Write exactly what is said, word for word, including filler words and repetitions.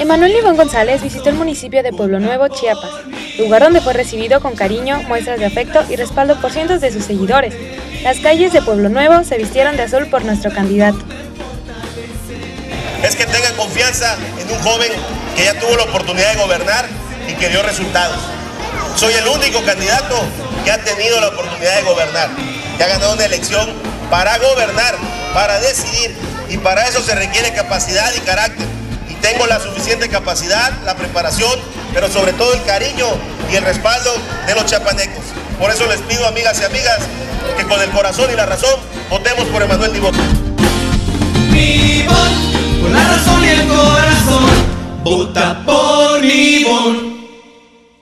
Emanuel Iván González visitó el municipio de Pueblo Nuevo, Chiapas, lugar donde fue recibido con cariño, muestras de afecto y respaldo por cientos de sus seguidores. Las calles de Pueblo Nuevo se vistieron de azul por nuestro candidato. Es que tengan confianza en un joven que ya tuvo la oportunidad de gobernar y que dio resultados. Soy el único candidato que ha tenido la oportunidad de gobernar, que ha ganado una elección para gobernar, para decidir, y para eso se requiere capacidad y carácter. Y tengo la suficiente capacidad, la preparación, pero sobre todo el cariño y el respaldo de los chiapanecos. Por eso les pido, amigas y amigas, que con el corazón y la razón votemos por Emanuel Iván. Iván, con la razón y el corazón, vota por Iván.